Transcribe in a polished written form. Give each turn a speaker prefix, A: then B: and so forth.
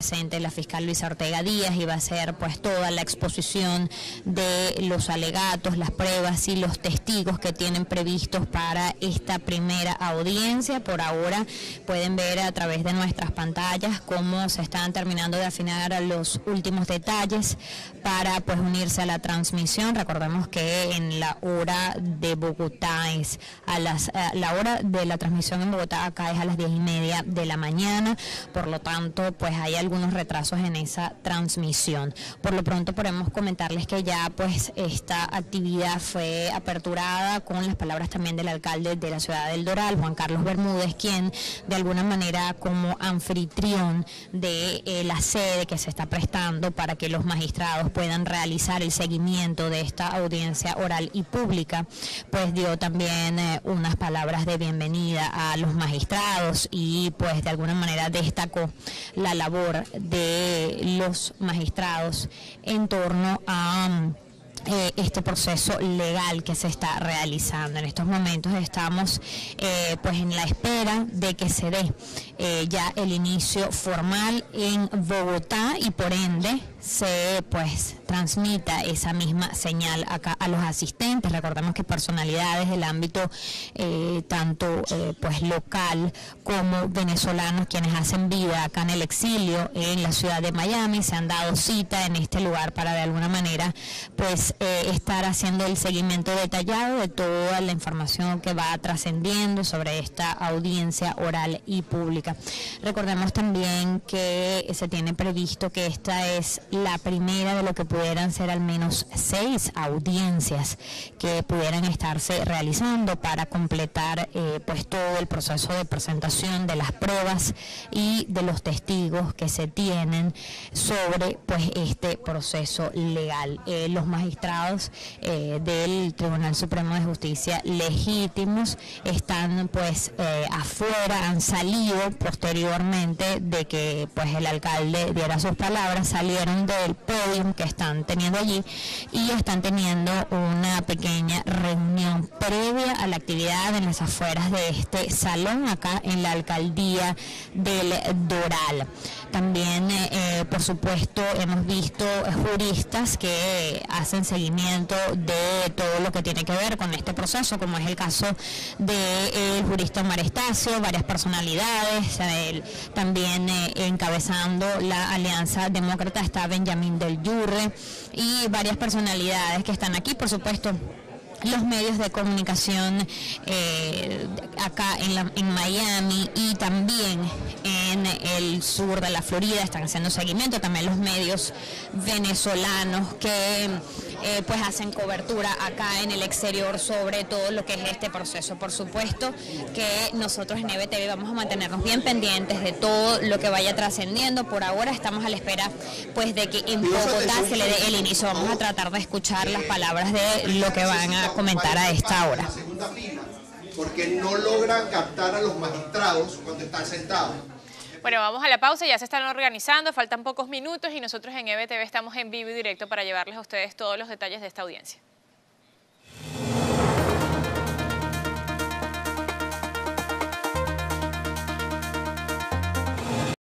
A: presente la fiscal Luisa Ortega Díaz y va a ser pues toda la exposición de los alegatos, las pruebas y los testigos que tienen previstos para esta primera audiencia. Por ahora pueden ver a través de nuestras pantallas cómo se están terminando de afinar los últimos detalles para pues unirse a la transmisión. Recordemos que en la hora de Bogotá es la hora de la transmisión en Bogotá acá es a las 10:30 de la mañana, por lo tanto pues hay algunos retrasos en esa transmisión. Por lo pronto podemos comentarles que ya pues esta actividad fue aperturada con las palabras también del alcalde de la ciudad del Doral, Juan Carlos Bermúdez, quien de alguna manera como anfitrión de la sede que se está prestando para que los magistrados puedan realizar el seguimiento de esta audiencia oral y pública, pues dio también unas palabras de bienvenida a los magistrados y pues de alguna manera destacó la labor de los magistrados en torno a este proceso legal que se está realizando. En estos momentos estamos pues en la espera de que se dé ya el inicio formal en Bogotá y por ende se pues transmita esa misma señal acá a los asistentes. Recordemos que personalidades del ámbito tanto pues local como venezolanos, quienes hacen vida acá en el exilio en la ciudad de Miami, se han dado cita en este lugar para de alguna manera pues estar haciendo el seguimiento detallado de toda la información que va trascendiendo sobre esta audiencia oral y pública. Recordemos también que se tiene previsto que esta es la primera de lo que pudieran ser al menos 6 audiencias que pudieran estarse realizando para completar pues todo el proceso de presentación de las pruebas y de los testigos que se tienen sobre pues este proceso legal. Los magistrados del Tribunal Supremo de Justicia legítimos están pues afuera, han salido posteriormente de que pues el alcalde diera sus palabras, salieron del podium que están teniendo allí y están teniendo una pequeña reunión previa a la actividad en las afueras de este salón acá en la alcaldía del Doral. También por supuesto hemos visto juristas que hacen seguimiento de todo lo que tiene que ver con este proceso, como es el caso del jurista Omar Estacio, varias personalidades, también encabezando la Alianza Demócrata está Benjamín del Yurre y varias personalidades que están aquí, por supuesto. Los medios de comunicación acá en Miami y también en el sur de la Florida están haciendo seguimiento, también los medios venezolanos que pues hacen cobertura acá en el exterior sobre todo lo que es este proceso. Por supuesto que nosotros en EBTV vamos a mantenernos bien pendientes de todo lo que vaya trascendiendo. Por ahora estamos a la espera pues de que en Bogotá se le dé el inicio. Vamos a tratar de escuchar las palabras de lo que van a comentar a esta hora.
B: Porque no logran captar a los magistrados cuando están sentados.
C: Bueno, vamos a la pausa, ya se están organizando, faltan pocos minutos y nosotros en EBTV estamos en vivo y directo para llevarles a ustedes todos los detalles de esta audiencia.